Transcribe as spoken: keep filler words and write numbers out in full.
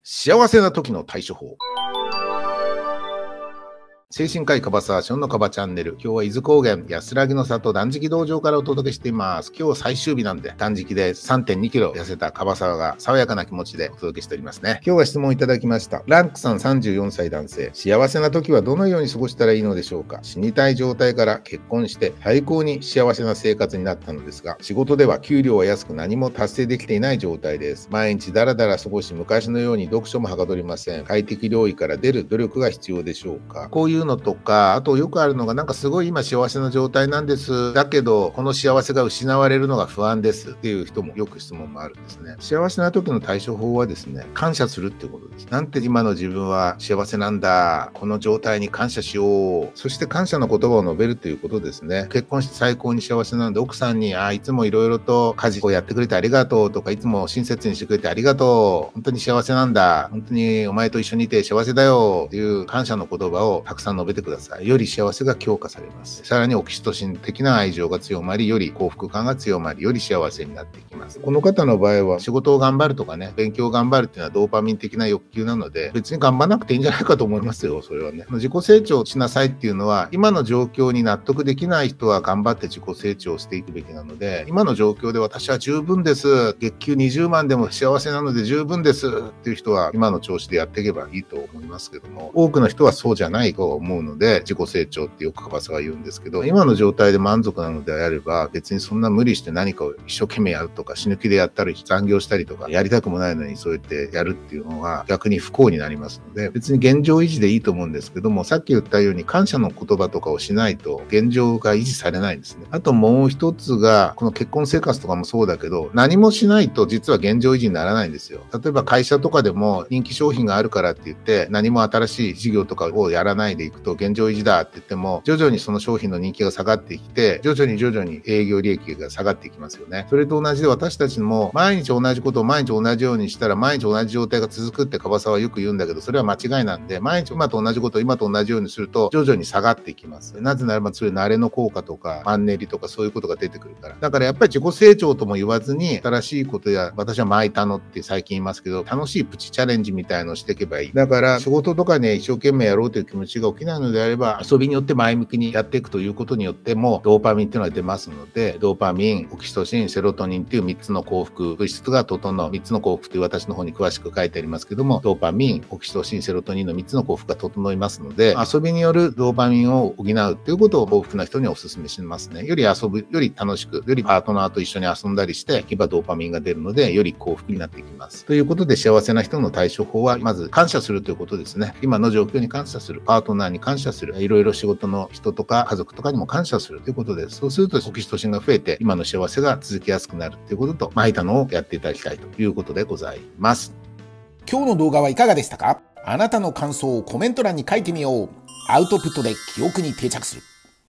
幸せな時の対処法。精神科医樺沢ションの樺チャンネル。今日は伊豆高原安らぎの里断食道場からお届けしています。今日最終日なんで断食で さんてんにキロ痩せた樺沢が爽やかな気持ちでお届けしておりますね。今日は質問いただきました。ランクさんさんじゅうよんさい男性。幸せな時はどのように過ごしたらいいのでしょうか。死にたい状態から結婚して最高に幸せな生活になったのですが、仕事では給料は安く何も達成できていない状態です。毎日ダラダラ過ごし、昔のように読書もはかどりません。快適領域から出る努力が必要でしょうか。こういうのとか、あとよくあるのが、なんかすごい今幸せな状態なんです。だけど、この幸せが失われるのが不安ですっていう人もよく質問もあるんですね。幸せな時の対処法はですね、感謝するっていうことです。なんて今の自分は幸せなんだ。この状態に感謝しよう。そして感謝の言葉を述べるということですね。結婚して最高に幸せなんで、奥さんに、あ、いつもいろいろと家事をやってくれてありがとうとか、いつも親切にしてくれてありがとう。本当に幸せなんだ。本当にお前と一緒にいて幸せだよ。っていう感謝の言葉をたくさん述べてください。より幸せが強化されます。さらにオキシトシン的な愛情が強まり、より幸福感が強まり、より幸せになっていきます。この方の場合は仕事を頑張るとかね、勉強を頑張るっていうのはドーパミン的な欲求なので、別に頑張らなくていいんじゃないかと思いますよ、それはね。自己成長しなさいっていうのは、今の状況に納得できない人は頑張って自己成長していくべきなので、今の状況で私は十分です。月給にじゅうまんでも幸せなので十分ですっていう人は、今の調子でやっていけばいいと思いますけども、多くの人はそうじゃないと思うので、自己成長ってよく樺沢は言うんですけど、今の状態で満足なのであれば、別にそんな無理して何かを一生懸命やるとか、死ぬ気でやったり、残業したりとか、やりたくもないのにそうやってやるっていうのは逆に不幸になりますので、別に現状維持でいいと思うんですけども、さっき言ったように感謝の言葉とかをしないと現状が維持されないんですね。あともう一つが、この結婚生活とかもそうだけど、何もしないと実は現状維持にならないんですよ。例えば会社とかでも人気商品があるからって言って、何も新しい事業とかをやらないでいくと現状維持だって言っても、徐々にその商品の人気が下がってきて、徐々に徐々に営業利益が下がっていきますよね。それと同じで私たちも毎日同じことを毎日同じようにしたら毎日同じ状態が続くって樺沢はよく言うんだけど、それは間違いなんで、毎日今と同じことを今と同じようにすると徐々に下がっていきます。なぜならばそういう慣れの効果とかマンネリとかそういうことが出てくるから。だからやっぱり自己成長とも言わずに、新しいことや、私は巻いたのって最近言いますけど、楽しいプチチャレンジみたいのをしていけばいい。だから仕事とかね、一生懸命やろうという気持ちが起きないのであれば、遊びによって前向きにやっていくということによってもドーパミンっていうのが出ますので、ドーパミン、オキシトシン、セロトニンっていうみっつの幸福物質が整う。みっつの幸福という私の方に詳しく書いてありますけども、ドーパミン、オキシトシン、セロトニンのみっつの幸福が整いますので、遊びによるドーパミンを補うっていうことを幸福な人にお勧めしますね。より遊ぶ、より楽しく、よりパートナーと一緒に遊んだりして、いけばドーパミンが出るので、より幸福になっていきます。ということで、幸せな人の対処法は、まず感謝するということですね。今の状況に感謝する、パートナーに感謝する、いろいろ仕事の人とか家族とかにも感謝するということです。そうするとオキシトシンが増えて、今の幸せが続きやすくなるということと、巻いたのをやっていただきたいということでございます。 今日の動画はいかがでしたか？あなたの感想をコメント欄に書いてみよう。アウトプットで記憶に定着する。